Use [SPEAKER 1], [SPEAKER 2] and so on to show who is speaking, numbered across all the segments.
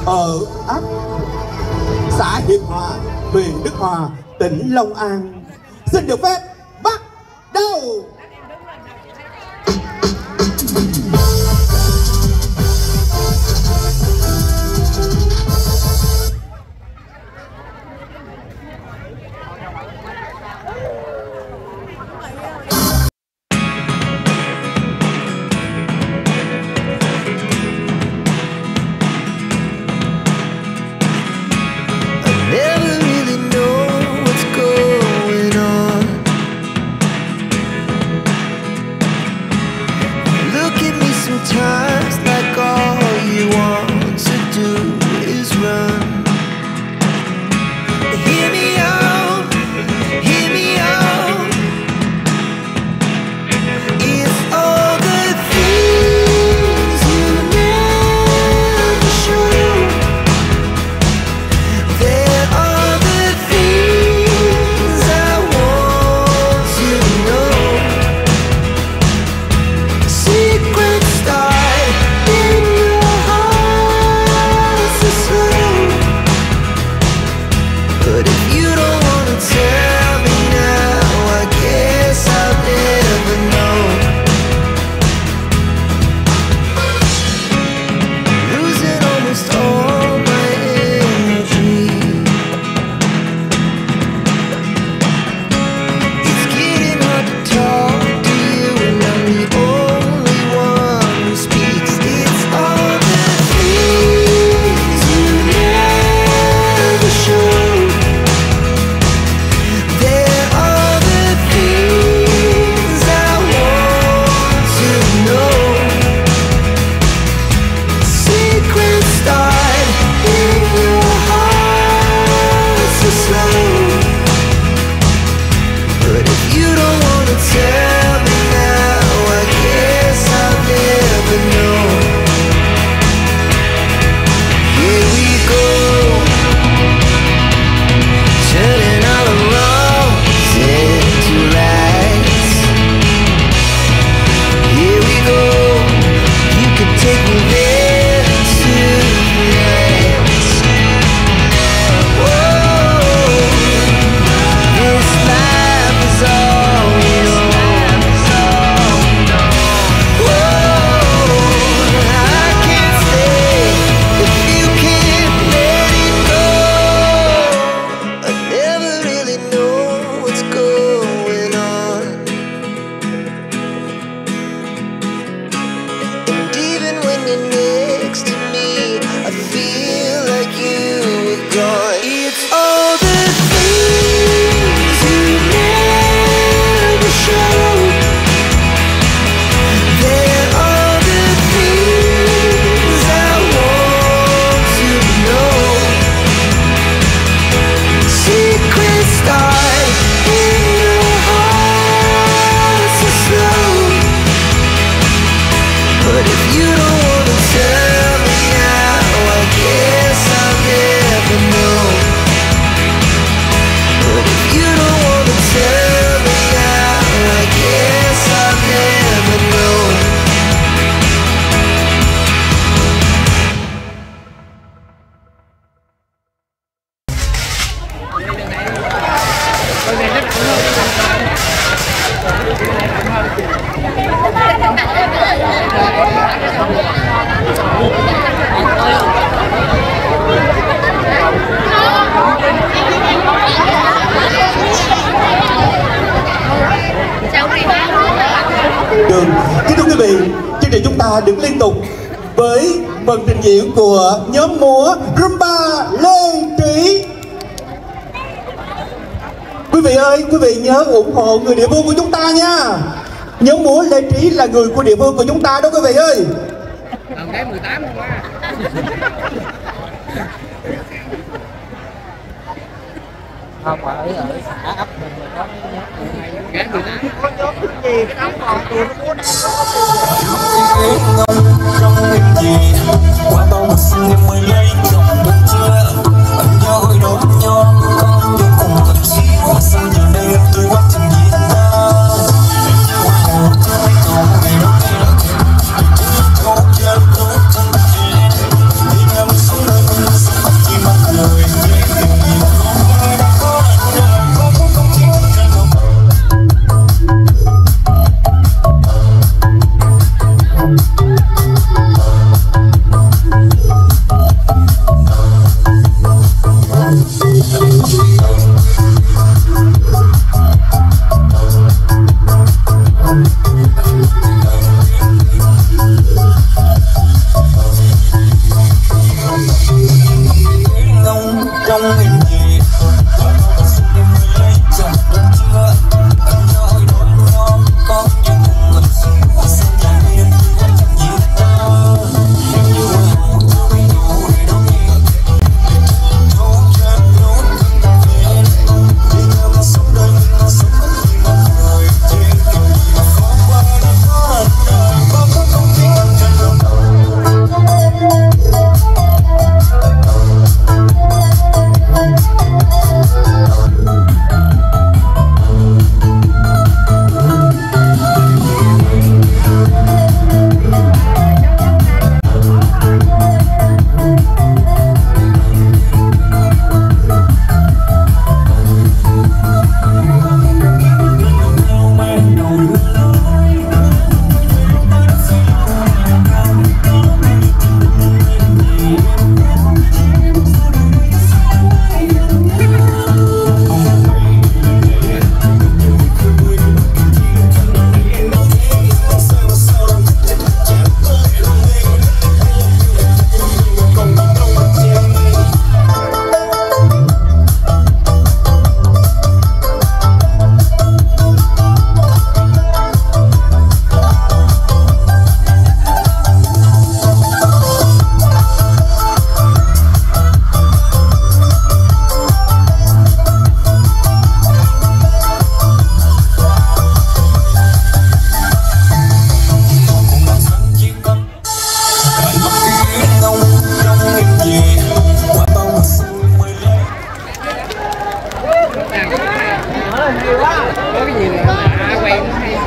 [SPEAKER 1] ở ấp xã Hiệp Hòa, huyện Đức Hòa, tỉnh Long An. Xin được phép bắt đầu.
[SPEAKER 2] Kính thưa quý vị, chương trình chúng ta được liên tục với phần trình diễn của nhóm múa Rumba Lê Trí. Quý vị ơi, quý vị nhớ ủng hộ người địa phương của chúng ta nha. Nhóm múa Lê Trí là người của địa phương của chúng ta đó quý vị ơi.
[SPEAKER 3] Lần cái 18 không á. Không ở xã ấp mình có cái 18. Có nhóm gì cái đó còn tiền nó muốn
[SPEAKER 4] trong em gì qua bao một sinh em mới lấy chồng được chưa anh nhớ hồi đó nhau không được cùng thật chi mà sao giờ đây em tôi bắt chân gì ta em nhớ hồi đó còn ngày đó ngày là câu chuyện câu chân thân gì đi em sống nơi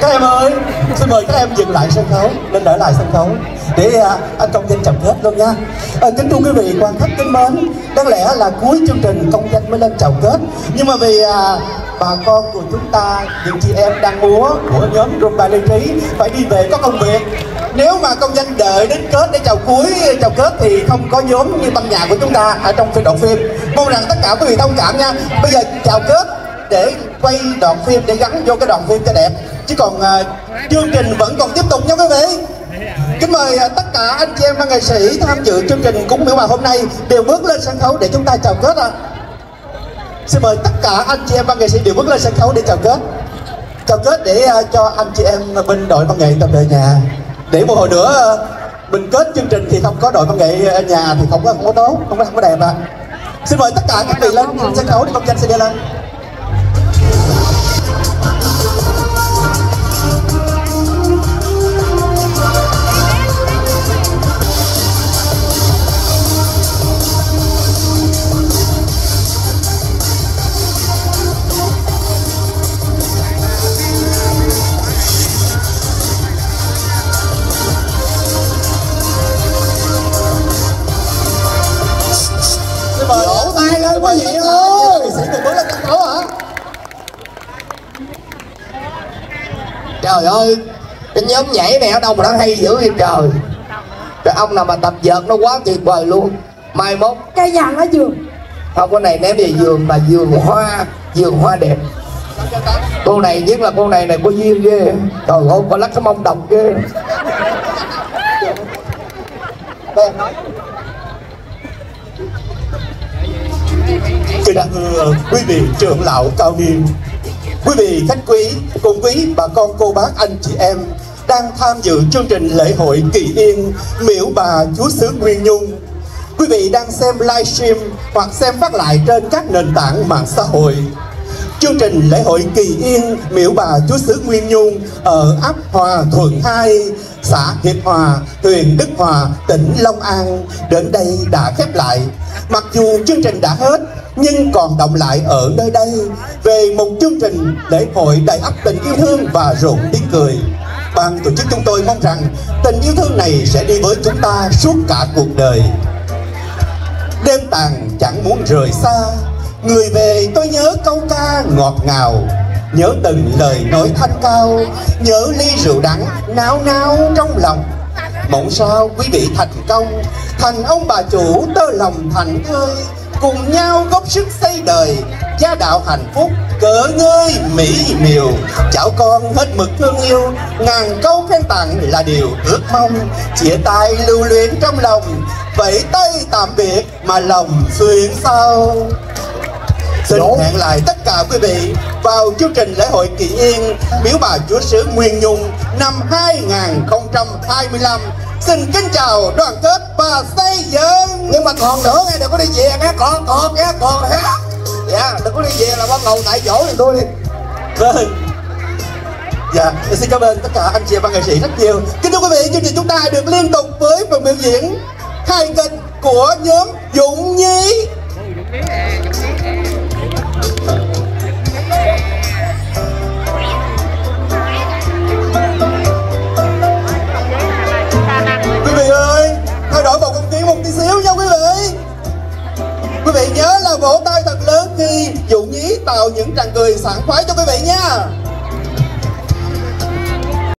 [SPEAKER 2] Các em ơi, xin mời các em dừng lại sân khấu, nên đỡ lại sân khấu để anh Công Danh chào kết luôn nha. Kính thưa quý vị quan khách kính mến, đáng lẽ là cuối chương trình Công Danh mới lên chào kết, nhưng mà vì bà con của chúng ta, những chị em đang múa của nhóm Rumba Lê Trí phải đi về có công việc. Nếu mà Công Danh đợi đến kết để chào kết thì không có nhóm như ban nhạc của chúng ta ở trong đoạn phim. Mong rằng tất cả quý vị thông cảm nha. Bây giờ chào kết để quay đoạn phim để gắn vô cái đoạn phim cho đẹp, chứ còn chương trình vẫn còn tiếp tục nha quý vị. Kính mời tất cả anh chị em văn nghệ sĩ tham dự chương trình cúng miễu bà hôm nay đều bước lên sân khấu để chúng ta chào kết ạ. Xin mời tất cả anh chị em văn nghệ sĩ đều bước lên sân khấu để chào kết. Chào kết để cho anh chị em bên đội văn nghệ tập về nhà. Để một hồi nữa mình kết chương trình thì không có đội văn nghệ ở nhà thì không có tốt, không có đẹp ạ. Xin mời tất cả các vị lên sân khấu để Công Danh sẽ đi lên.
[SPEAKER 1] Vỗ tay lên quý vị ơi.
[SPEAKER 2] Sĩ cùng bước lên sân khấu hả?
[SPEAKER 3] Trời ơi, cái nhóm nhảy này ở đâu mà nó hay dữ vậy trời. Cái ông nào mà tập vợt nó quá tuyệt vời luôn. Mai mốt
[SPEAKER 5] cây vàng ở giường.
[SPEAKER 3] không, con này ném về giường mà vườn hoa đẹp. Cô này nhất là cô này có duyên ghê. Trời ơi, có lắc cái mông độc ghê.
[SPEAKER 2] Kính thưa quý vị trưởng lão cao niên, quý vị khách quý cùng quý bà con cô bác anh chị em đang tham dự chương trình lễ hội Kỳ Yên miễu bà Chúa xứ Nguyên Nhung. Quý vị đang xem livestream hoặc xem phát lại trên các nền tảng mạng xã hội. Chương trình lễ hội Kỳ Yên miễu bà Chúa xứ Nguyên Nhung ở ấp Hòa Thuận 2, xã Hiệp Hòa, huyện Đức Hòa, tỉnh Long An đến đây đã khép lại. Mặc dù chương trình đã hết nhưng còn đọng lại ở nơi đây về một chương trình lễ hội đầy ắp tình yêu thương và rộn tiếng cười. Ban tổ chức chúng tôi mong rằng tình yêu thương này sẽ đi với chúng ta suốt cả cuộc đời. Đêm tàn chẳng muốn rời xa, người về tôi nhớ câu ca ngọt ngào, nhớ từng lời nói thanh cao, nhớ ly rượu đắng nao nao trong lòng. Mong sao quý vị thành công, thành ông bà chủ tơ lòng thành thơi, cùng nhau góp sức xây đời, gia đạo hạnh phúc cỡ ngơi mỹ miều. Cháu con hết mực thương yêu, ngàn câu khen tặng là điều ước mong. Chia tay lưu luyến trong lòng, vẫy tay tạm biệt mà lòng xuyên sau. Xin hẹn lại tất cả quý vị vào chương trình lễ hội Kỳ Yên miễu bà Chúa xứ Nguyên Nhung năm 2025. Xin kính chào đoàn kết và xây dựng.
[SPEAKER 3] Nhưng mà còn nữa nghe, đừng có đi về nghe, còn nghe, còn hát. Dạ, đừng có đi về là bắt đầu tại chỗ thì tôi đi.
[SPEAKER 2] Vâng. Dạ, xin cảm ơn tất cả anh chị văn nghệ sĩ rất nhiều. Kính thưa quý vị, chương trình chúng ta được liên tục với phần biểu diễn hài kịch của nhóm Dũng Nhí. Quý vị ơi, thay đổi bầu không khí một tí xíu nha quý vị. Quý vị nhớ là vỗ tay thật lớn khi Dũng Nhí tạo những tràng cười sảng khoái cho quý vị nha.